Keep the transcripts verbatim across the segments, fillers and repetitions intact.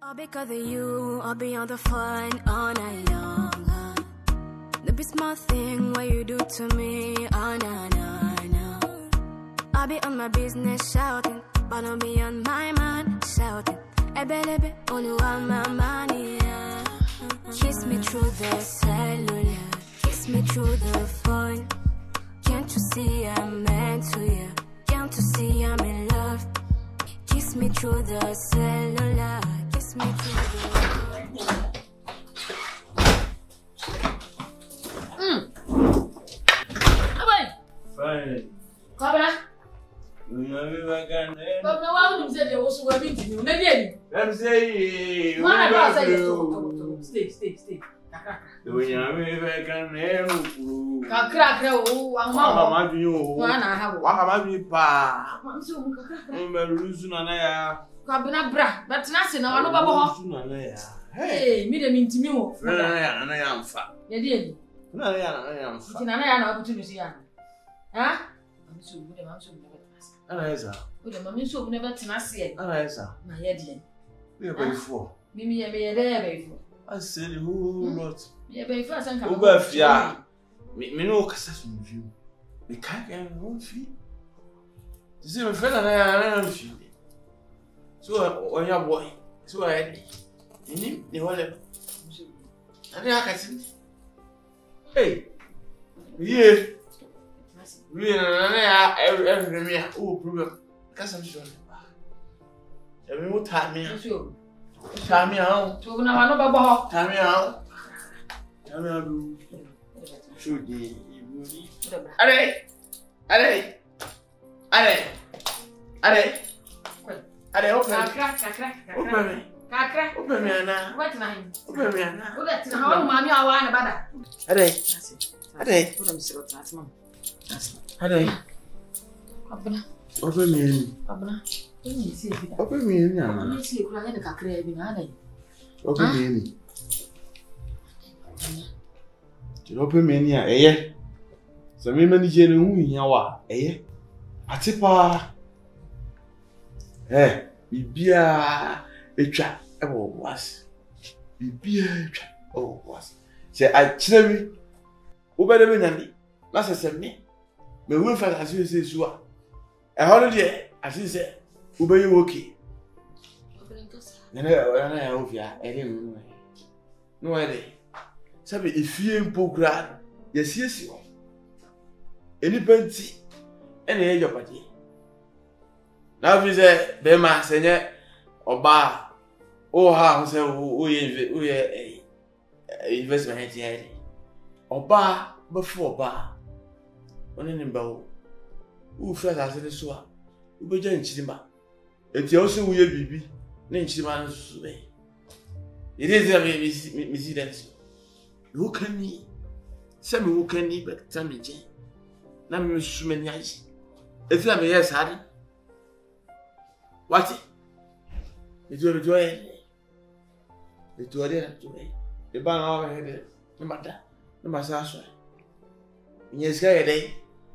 All because of you, I'll be on the phone all night long. The be small thing what you do to me, oh no, no, no. I'll be on my business shouting, but I'll be on my mind shouting. Ebelebe, only want my money, yeah. Kiss me through the cellular, kiss me through the phone. Can't you see I'm meant to you? Can't you see I'm in love? Kiss me through the cellular, kiss me through the phone. Mm. Fine. Kabla. Unami bagane. Kabla wa unu mzee wo so wa bi ntimi. Na dia ni. Let me say. Mana ba say to stay stay stay. Kakra. Unami bagane mu. Kakra kakra wo amma. Mama bi o. Wa na ha wo. Wa ma bi pa. Mzo mu kakra. O me luzu na na ya. Kabla bra. Bet na se na wa no ba bo ho. Luzu na na ya. Hey, mi de mi ntimi wo. Na na ya na ya mfa. Ya dia ni. Na ya na ya mfa. Tina na ya na abutu nusi ya. Ha? Mzo mu de mzo mu de bet na se. Ana esa. O de mami so mu de bet na se. Ana esa. Na ya dia. We be for. Mimi ya me ya de be for. I said a whole lot. Ya be for san ka. Uba fia. Me me no kasa so view. Me ka ga no fi. Dise me friend na ya na fi. So onya boy. So I ni ni wale. Ani akasi. Hey. Yeah. We na na ya every every me oh problem. Kasa me sure. E me muta me. Tami out. To na wa no ba bo ho. Tami out. Tami out. Shudi. Are. Are. Are. Are. Are open. Kakra kakra. Open me. Kakra. Open me ana. What na him? Open me ana. O da tina ha mami awa na bada. Are. Are. O da mi siro tati mam. Are. Abuna. Open me ni. Abuna. Ni si e bi da. Open me ni ana. Ni si e kura ne kakra bi na dai. Open me ni. Ti open me ni a eye. So me mani je ne hu hia wa eye. Atipa. Eh, bibia etwa e bo was. Bibia etwa o was. Se a kire mi. Wo be de me nyame. Na se se me. Me hu fa asu se su a. E ho no de asi se wo be yi okay. Nene ana ya ofia e de mu no. No e de. Sabe efie mpogra ya siesi ho. Eni penti ene ye jopati. Na fi se be ma se nye oba o ha ho se o ye o ye investment here. Oba be fu oba. Oni ni mba o. U fa sa se so a. U be ja nchirima. Enti o se wo ye bibi. Na nchirima no so be. It is a me me see that. Who can me? Some who can me but tell me je. Na me so many eyes. If you have yes hard. What? It will do it. It will do it. The ban over here. No matter. No matter so. Yes guy day.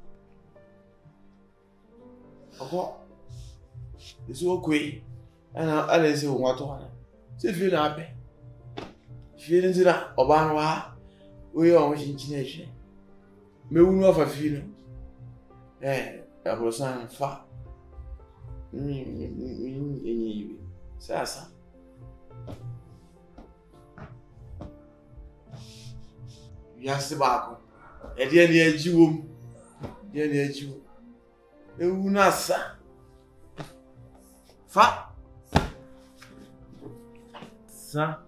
Ogo. It's okay. And I say what to one. Say feel happy. Feeling that oba wa we o won chinchine me wu no fa feel eh abrosan fa ni ni ni sasa yasi ba ko e de ni ajiwom de ni ajiwo e wu na sa fa sa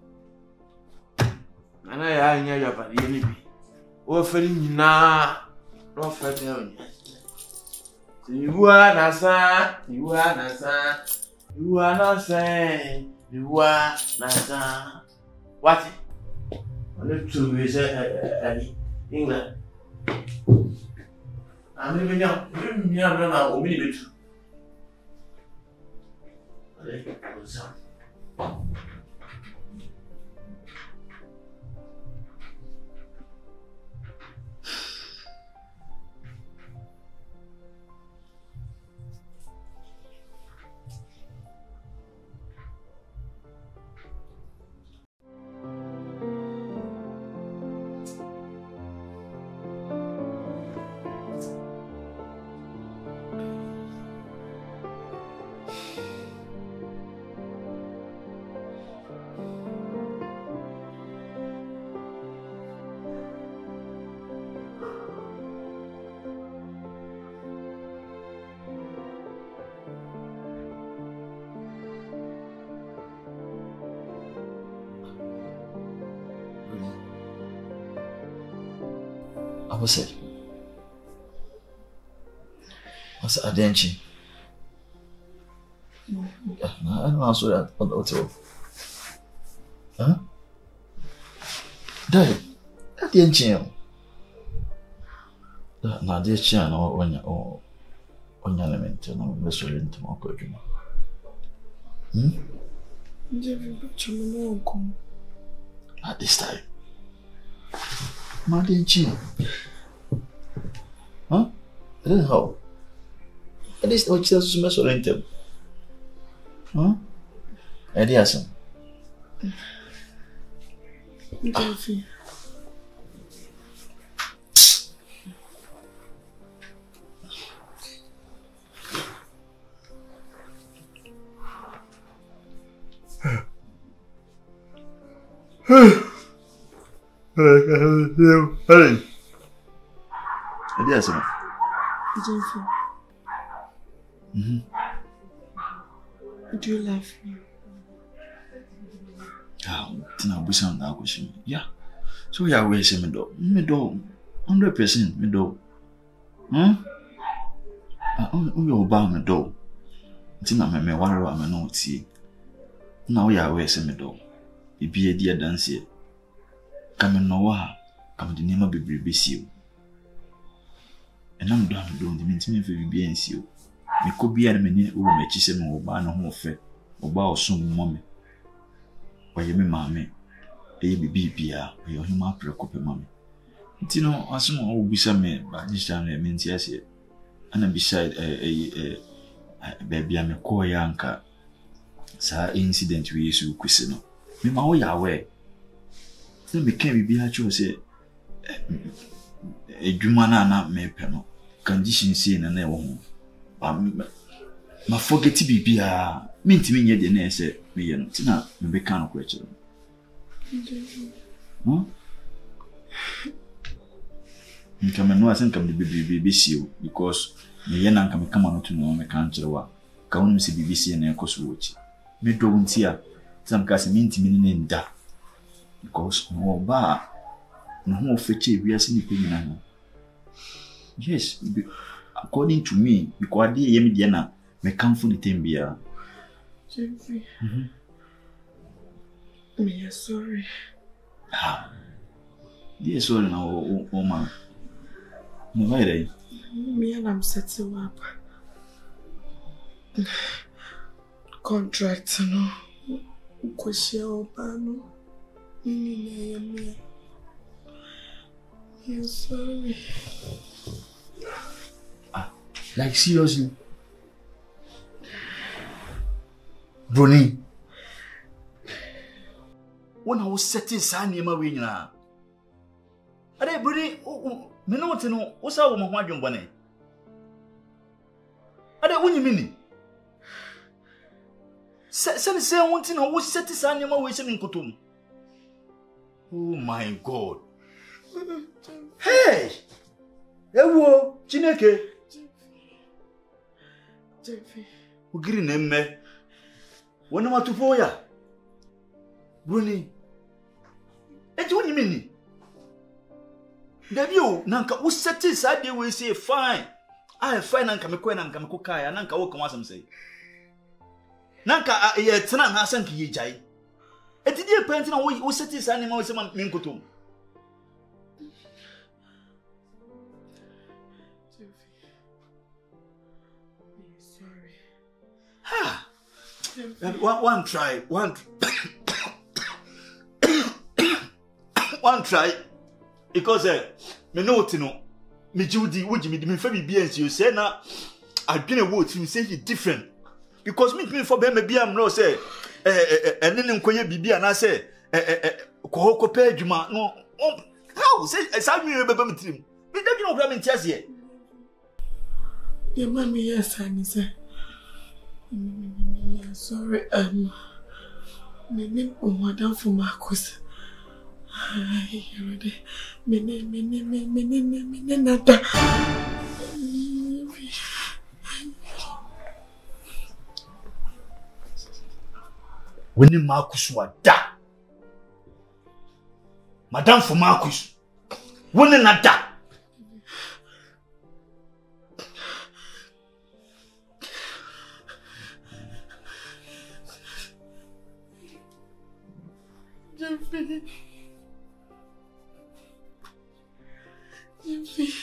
ana ya anya ya ba ye ni bi o feri nyina no fa te o nya iwa na sa iwa na sa iwa na sa iwa na sa what ole tu we se ali England ami me nya me nya na o mi betu ale o sa was it? What's a denchi? I don't answer that. What's all? Huh? Dad, that denchi. Now, this channel when you're on your element, and I'm listening to my coaching. Hmm? At this time. Madin Chin. Huh? I don't know how. At least I'll tell you some of Huh? Ideas. Jeffy. Hey. Ideas. Jeffy. Mm-hmm. Do you love me? Ah, tina busa na question. Yeah. So ya we say me do. Me do one hundred percent me do. Hmm? Ah, on yo ba me do. Tina me me ware wa me no tie. Na we ya we say me do. Bibi e dia dance. Ka me no wa, ka me de nema bebrebe si o. Enam do am do ndi me ntimi fe bibi ensi o. Me ko bia na me ni wo me chi se me wo ba na ho fe. Wo ba oso mo me. Oye me mame. Eye bibi bia, oye ohima prekope mame. Nti no asemo wo bisa me ba ni sha na me nti ase. Ana beside eh eh baby am ko ya nka sa incident we yesu kwese no. Me ma wo ya we. Ti me kan bibi ha cho se edwuma na na me pe no. Condition say na na wo ho. Ma forget bibia minti me nye de na ese me ye no tina me be kan ko ekire no nka me no asen kam de bibi be siu because me ye na nka me kama no to no me kan kire wa ka wonu se bibi sie na ekoso wochi me do ntia sam ka se minti me ne nda because no ba no ho feche wi ase ni pe nyina no yes according to me because dey ye me de na me kan fu ni tembia. Jeffy. Mhm. Me sorry. Ah. Dey sorry na o o man. No vai dey. Me and I'm setting up. Contract no. Kweshia obano. Nini na me. Me sorry. Ah, like seriously. Bruni. When I was setting Sani ma we nyina. Ade Bruni, me no want no, wo sa wo mo ho adwonbone. Ade wonyi mini. Se se se want na wo setting Sani ma we se me nkotom. Oh my God. Hey! Ewo, Chineke. Jeffy. Ugiri na mme. Wona matupo ya. Bruni. Eti woni mini. Dabi o nanka wo seti sa de we say fine. I fine nanka me ko nanka me ko kaya nanka wo kan wasam say. Nanka ye tena na asan ki yejai. Eti die penti na wo wo seti sa ne ma wo se man me nkotom. Sorry. Ha. One, one try, one, one try, because eh, me know what you know. Me Judy, would you me me fabi be and you say na I been a word to say he different because me me for be me be am no say eh eh eh ene nkoye bibi ana say eh eh ko ko pe adwuma no how say say me be be me trim me da bi no bra me ntiase ye Yeah, mommy, yes, I say. Sorry, um, my name is Madame for Marcus. I already, my name, my name, my name, my name, Nada. When Marcus was da, Madame for Marcus, when Nada. Baby. Jeffy.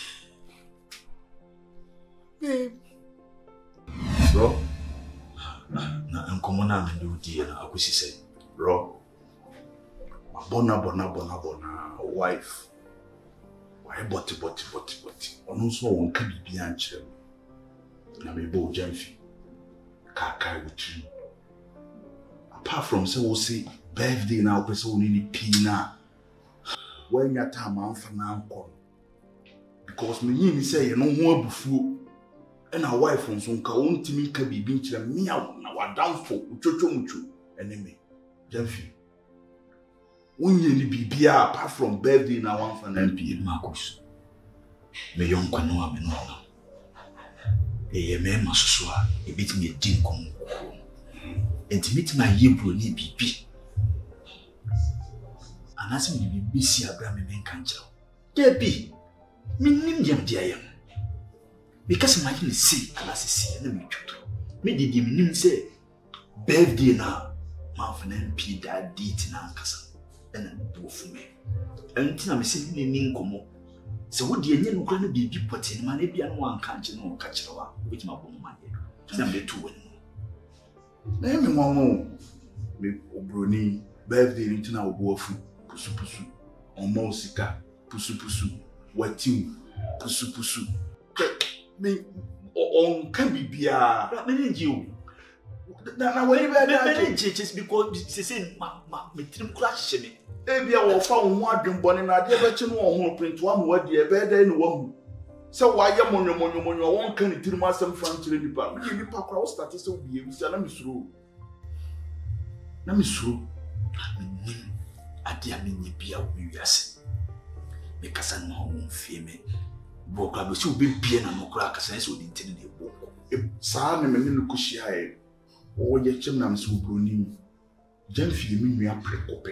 Babe. Bro. Na na nkomo na me do die na akosi say. Bro. Bona bona bona bona wife. Why boti boti boti boti. Onu so won ka bibia ankyere. Na me bo Jemfi. Ka ka wuti. Apart from say we say birthday na opese woni ni pina. When ya time amfa na anko. Because me yin say ye no ho abufuo. And our wife on some count to me can be being a meow now a downfall, uchochomuchu, enemy. Jemfi. When you be apart from birthday now one for M P Marcus. Me young canoa me no. A man must swear, a bit me a dinkum. And to meet my yibro ni B P. And ask me to be busy a Grammy man can't tell. There be. Me nim yam dear. Because my can see, and I see, and me too. Me did him say, birthday now, my friend M P that did in Ankasa, and then do for me. And I'm saying, in Incomo. So, what do you know? Granny be put in money be and one can't you know catch her with my bone money. Number two. Name me one more. Me Obroni, birthday into our wofu, pusu pusu, on Mosika, pusu pusu, what you, pusu pusu. Me on can be beer. That means you. Now, where just because she said, Mamma, me trim crash me. Maybe I will found one dream bonnet, and I did you know, print one word, dear, better than one. So, why am on your money, when you won't can it to my son from the department? You need Papa started so be able to let me through. Let me through. I dear me be a yes. Because I know won't fear me. Boka be so be bien na nokra ka sense odi ntene na eboko e saa na me ne kushia e o ye chem na mso broni Jemfi mi nua prekope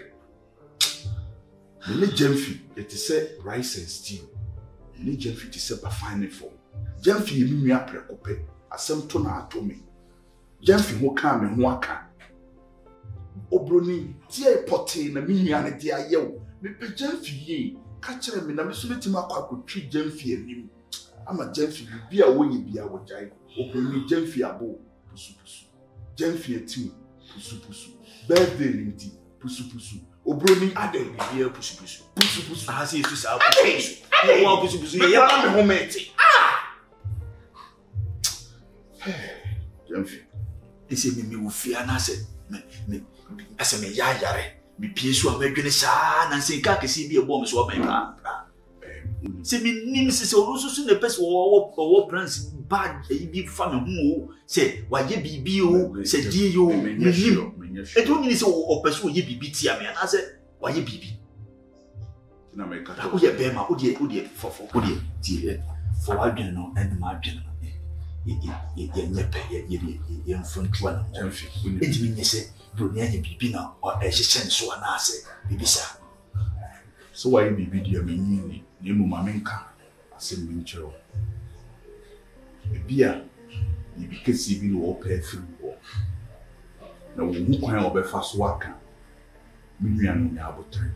me Jemfi it is say rice and stew me Jemfi ti say ba fine for Jemfi mi nua prekope asem to na atomi Jemfi ho ka me ho aka obroni tie pote na mi nua ne de ayewo me pe Jemfi ye catcher me na me so metima akwa Jemfi anim ama Jemfi bi a woyi bia wo jai obroni Jemfi abo pusu pusu Jemfi etim pusu pusu birthday ninti pusu pusu obroni ade bia pusu pusu pusu pusu ha se yesu sa pusu pusu wo pusu pusu ye ya me ho meti ah Jemfi ese me me wo fia na se me me ase me ya yare me pie so amadwene saa na nse ka kesi bi ebo me so ban pra se me nim se se orusu su ne pese wo wo prince bad e bi fa me hu o se wa ye bibi o se die yo me nim e to nyini se o pese o ye bibi ti ame na se wa ye bibi na me ka o ye be ma o die o die fofo o die tie fo wa dwen no en ma dwen no ye ye ye nyepe ye ye ye mfontua na Jemfi e di mi nyese Bruni any bibi na or a shen so an assay, Bibisa. So why be video meaning, Nemu Mamenka, a similar churl. A beer, you because see me all pay through war. No one can over fast worker. Minian in Abotry.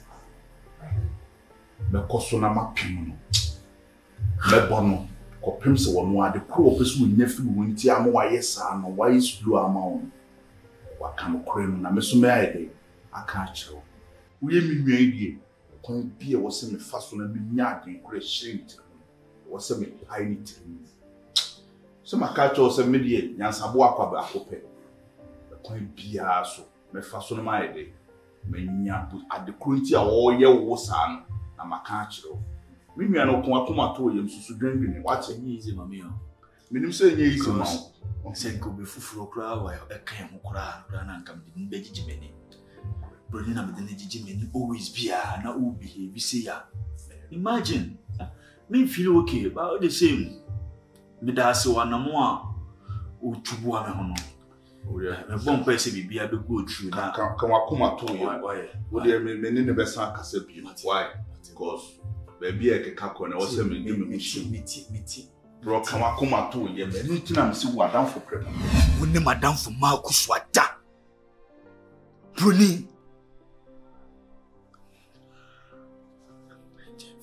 The Cosona Mapino. The Bono, or Pimsa one more the co pursuing nephew when Tiamo, yes, and a wise blue amount. Wakano krem na mesume ayede aka achiro uye minwa idie kon bia wo se me faso na minya aden kure shit wo se me pai ni tiri so maka cho se me die nyansabo akwa akope kon bia so me faso na ayede menya ade kurunti a wo ye wo san na maka achiro minwa no kon akoma to yem susu dwendwene wache nyi ize mame yo minim se nyi ize ma se ko be fufuro kra wa e kan ho kra kra na nkam de be gigimeni broni na me de gigimeni always bia na o behave say ya imagine me feel okay but the same me da se wa na mo a o tubu a me ho no o ya me bon pa se bibia be go true na kan kan wa koma to ye o de me me ne be san kasa bi why because baby e ke ka ko na o se me give me miti miti bro kama kuma to ye me ntina me si wadam for prep woni madam for ma kuswada bruni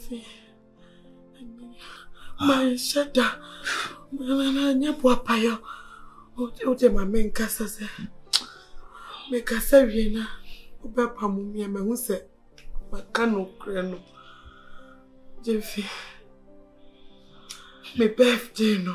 Jeffy. My shada. Mana nyapo apayo. O de ma menka sase. Me kasa wiena. Oba pamumi me hu se maka no kre no. Jeffy. My birthday no.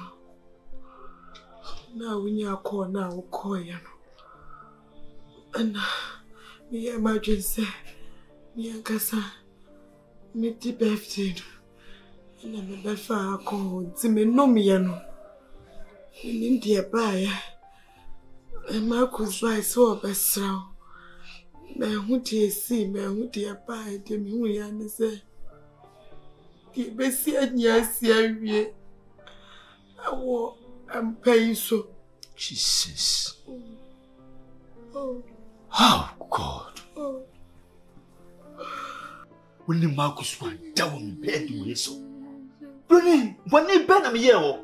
Na winya call na wo call ya no. Ana me emergency. Me kasa. Me di birthday no. Na me befa call ti me no me ya no. Ni ndi e ba ya. E ma ku zai so besra. Me hu di si me hu di e ba e de me hu ya ne se. Ki be si anya si awie. Awo am pay so. Jesus. Oh. Oh God. Oh. When the Marcus one down bed with so. Bruni, when they ban me here.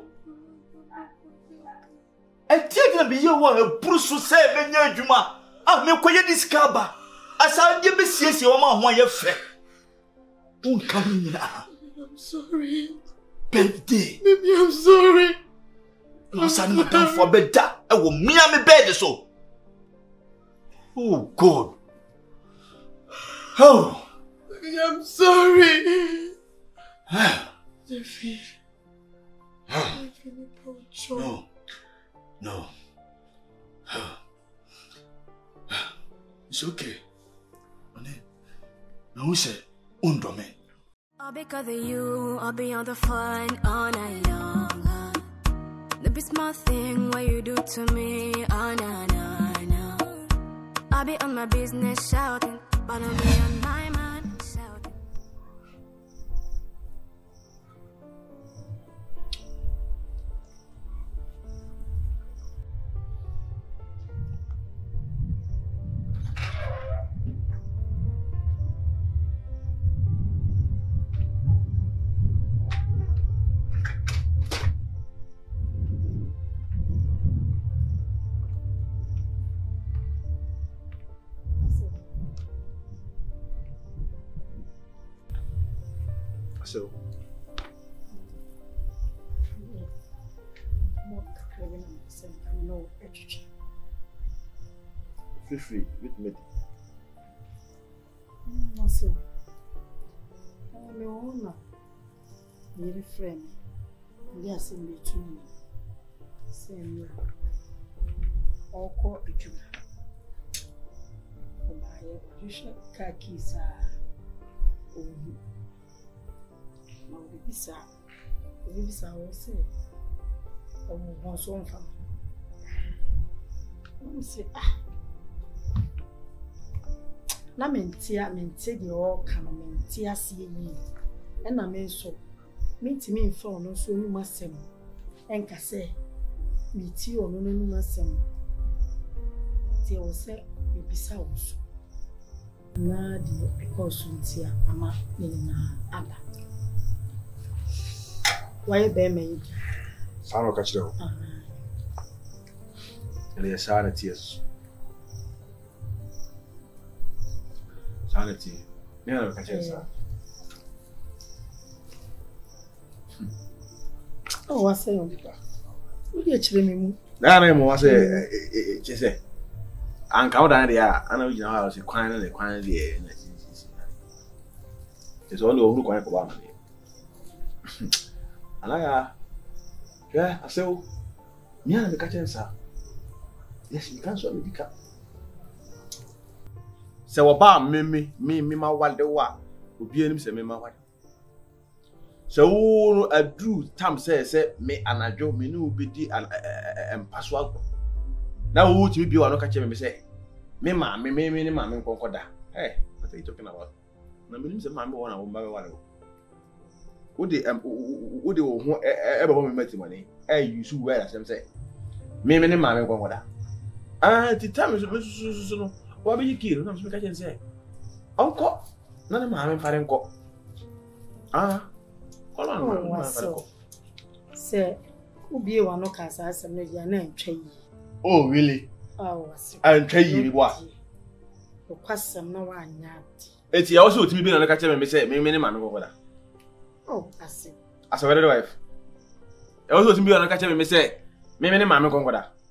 I take them be here one a Bruce say Benya Juma. I me quiet this caba. As I give me see your man one your fair. Don't come in now. I'm sorry. Birthday. Maybe I'm sorry. No son not down for bed that. I will me and me bed so. Oh God. Oh. I'm sorry. Jeffy. No. No. It's okay. No, who said, Undo me. All because of you, I'll be on the fun all night long. The be small thing what you do to me, oh na na na. I'll be on my business shouting, but I'll be on my mind shouting. So, feel free with me. Also, I know my friend, yes, in between. Same all caught the junior. For my usual khakis are. No, the visa. The visa will say, oh, one song from. Let me say, ah. Na mentia, mentia the all can mentia see ye. And I mean so. Meet me in phone, no so you must send. And can say, meet you or no, no, must send. They will say, maybe sounds. Na the because here, ama in Abba. Why be me? Sano catch them. And they are sanity, yes. Sanity. Me no catch them, sir. Oh, what's say on the back? What do you actually mean? Nah, no more. Say, she say. And come down there. I know you know how to quiet and quiet there. It's all over quiet for one. And I, yeah, I say, me and the catcher, sir. Yes, you can't show me the cap. So about me, me, me, me, my wild the wa, who be him say me, my wife. So I do, Tam say, say, me and I joke me, no, be the and password. Now, would you be one catcher me say, me, ma, me, me, me, mammy, concorda. Hey, what are you talking about? No, me, say, mammy, one, I will buy one. Would they um would they ever want me money? Eh, you should wear as them say. Me, me, mammy, go with that. Ah, the time is so. What be you kill? I'm speaking. I can say, Uncle, none of my mammy, father, go. Ah, hold on, my father. Say, who be one of us as a million name tree? Oh, really? Oh, I'm trying what? The question no one yet. It's also to be on the catcher and say, me, me, mammy, go with that. Oh, I see. As a wedded wife. I also to be on a catch me say, me, me, mamma, conquer.